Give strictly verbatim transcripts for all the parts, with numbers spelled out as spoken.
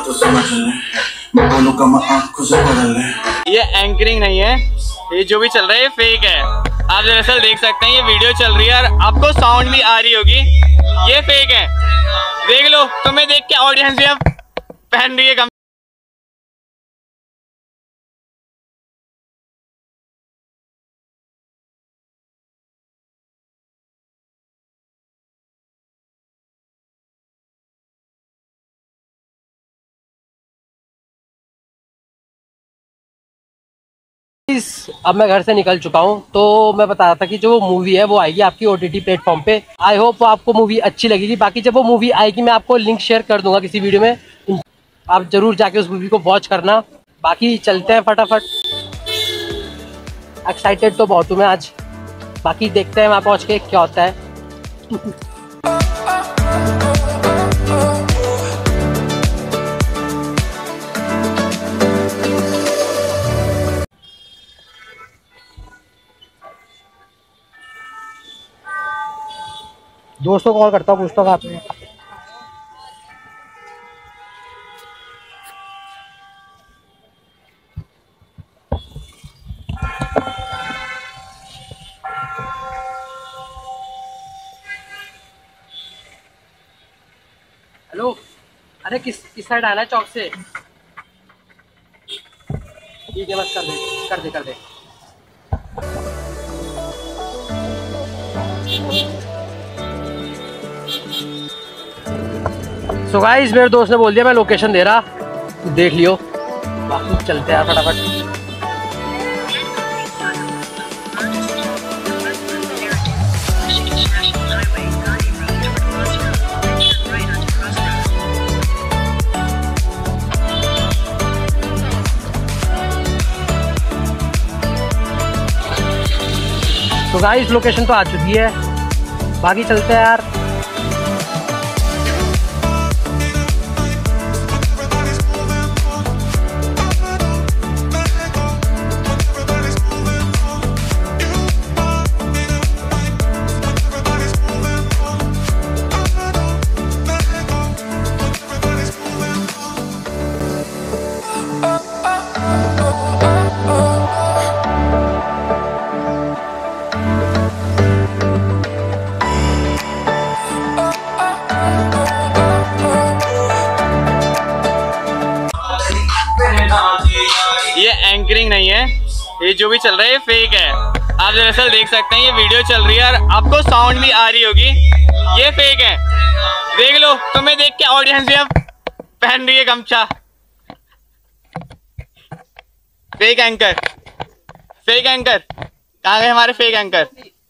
बात तो समझ ले, मैं बोलूँगा मैं आँखों से पढ़ ले। ये एंकरिंग नहीं है, ये जो भी चल रहा है ये फेक है। आप दरअसल देख सकते हैं ये वीडियो चल रही है और आपको साउंड भी आ रही होगी, ये फेक है। देख लो, तुम्हें देख के ऑडियंस भी अब पहन रही है। अब मैं घर से निकल चुका हूं, तो मैं बता रहा था कि जो वो मूवी है वो आएगी आपकी ओटीटी प्लेटफॉर्म पे। आई होप आपको मूवी अच्छी लगेगी। बाकी जब वो मूवी आएगी मैं आपको लिंक शेयर कर दूंगा किसी वीडियो में, आप जरूर जाके उस मूवी को वॉच करना। बाकी चलते हैं फटाफट, एक्साइटेड तो बहुत हूँ मैं आज। बाकी देखते हैं वहाँ पहुँच के क्या होता है। दोस्तों को कॉल करता हूँ, पूछता हूँ आप में। हेलो, अरे किस किस साइड आना है चौक से? ठीक है, बस कर दे कर दे कर दे। सो गाइस, मेरे दोस्त ने बोल दिया मैं लोकेशन दे रहा, देख लियो। बाकी चलते हैं फटाफट। तो गाइस लोकेशन तो आ चुकी है, बाकी चलते हैं यार। ये एंकरिंग नहीं है, ये जो भी चल रहा है ये फेक है। आप दरअसल देख सकते हैं ये वीडियो चल रही है और आपको साउंड भी आ रही होगी, ये फेक है। देख लो, तुम्हें देख के ऑडियंस भी अब पहन रही है गमछा। फेक एंकर, फेक एंकर कहाँ गए हमारे फेक एंकर?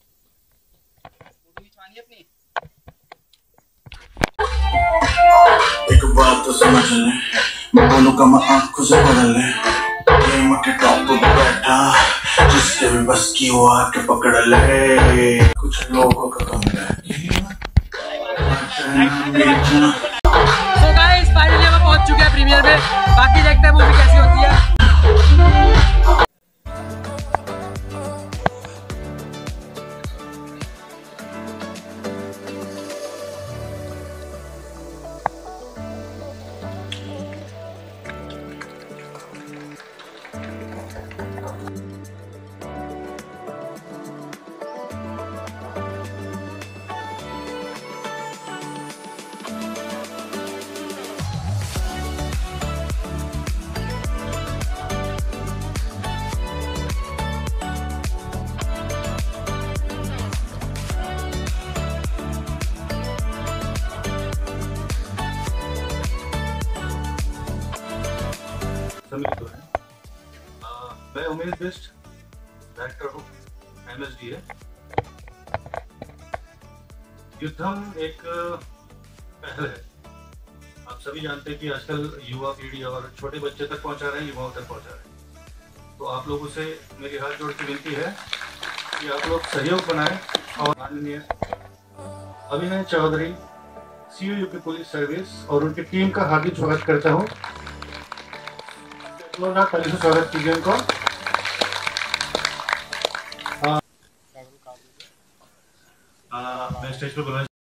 एक बात तो समझ ले, मैं बोलूँगा मैं आँखों से पढ़ ले। गेम के टॉप पे बैठा, जिसके भी बस की वो आके पकड़ ले। कुछ लोगों का कम है। So guys, finally हम पहुंच चुके हैं प्रीमियर में। बाकी देखते हैं मूवी कैसी होती है। तो है। आ, मैं उमेश बेस्ट डायरेक्टर हूँ, एमएसडी है। युद्धम एक पहल है। आप सभी जानते हैं कि आजकल युवा पीढ़ी और छोटे बच्चे तक पहुंचा रहे हैं, युवाओं तक पहुंचा रहे हैं। तो आप लोगों से मेरी हाथ जोड़ के विनती है कि आप लोग सहयोग बनाएं। और माननीय Abhinay Chaudhary, CU UP police service और उनकी टीम का हार्दिक स्वागत करता हूँ। ताली से स्वागत कीजिए उनको। मैं स्टेज पर